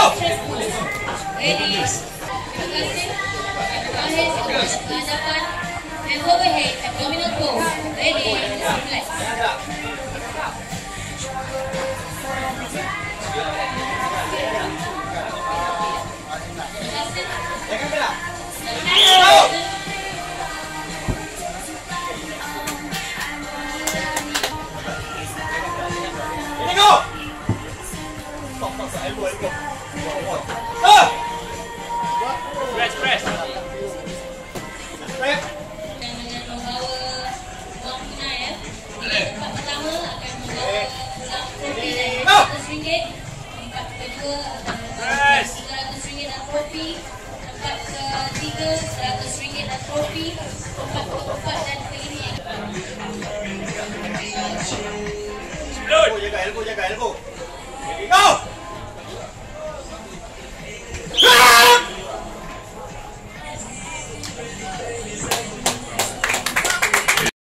stressful. Ready? Ahead, hadapan, and overhead, abdominal pose. Ready? Relax. Press. Dengan membawa wang tunai ya. Tempat pertama akan membawa trofi dan RM100. Tempat kedua akan membawa RM100 dan trofi. Tempat ketiga RM100 dan trofi. Tempat keempat dan kelima yang Jaga elbow. Go!